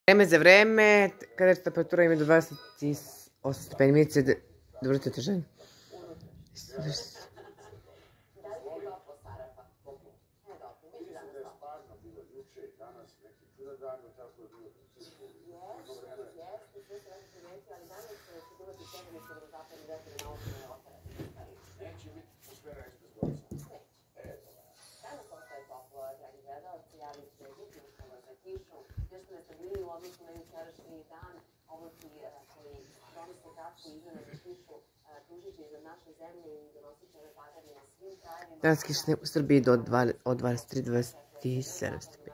Vreme za vreme, kada temperatura ima do 28 stepeni, mi se dovrite otežanje. Danas kišne u Srbiji od 23-27 stepeni.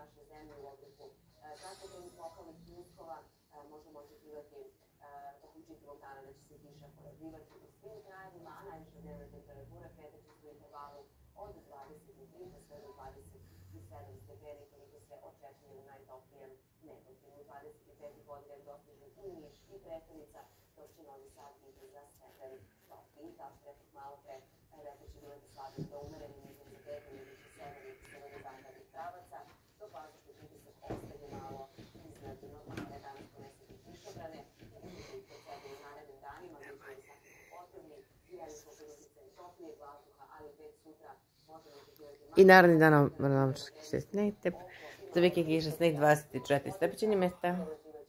I naredni dan Mrnavčki se sneg, za vike kiša sneg 24 stepećenje mjesta.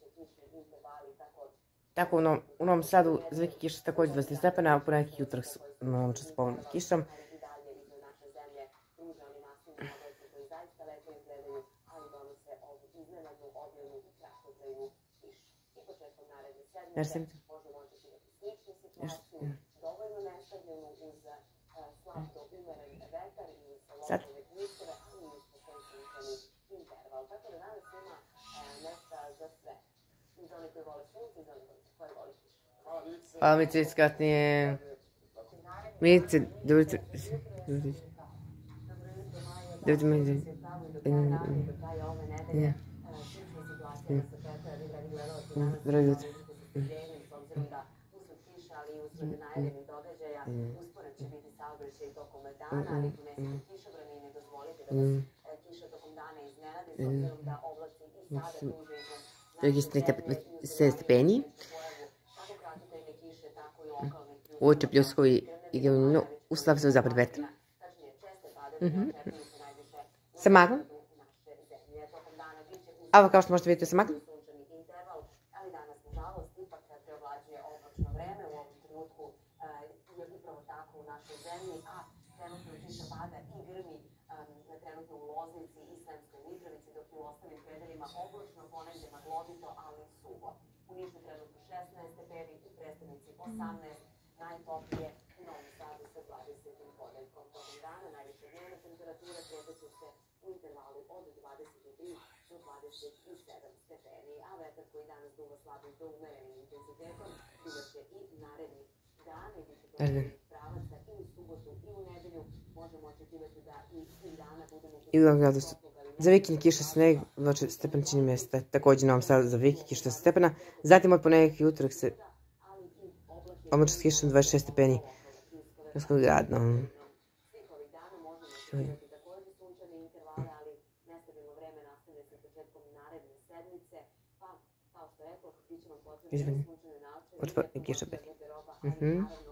Tako u Novom Sadu za vike kiša također 20 stepena, a u ponedjeljak i utorak su Mrnavčki s polnom kišom. Sad. Hvala Mice, iskratnije. Mice, dođite. Dođite mi. Dobro jutro. Registrujte 7 stepeni. Uoče pljuskovi i glavnino uslav se u zapad vetra. Sa maglom. Evo kao što možete vidjeti sa maglom. Najtoplije u Novom Sadu sa 20. ponedeljkom. Tokom dana najviše dnevna temperatura kretat će se u intervalu od 23 do 27 stepeni, a vetar koji danas duva slabim do umerenim intenzitetom duvaće i narednih dana i biće posljednih pravaca i u subotu i u nedelju. Možemo očekivati da i svih dana budemo... Za vikend kiša sneg, 20 stepenčini mjesta, također Novom Sadu za vikend kiša stepena, zatim od ponedjeljka i utorak se oblačno kišom 26 stepeni. Raskog gradno. Izvani. Otvor i kiša peti.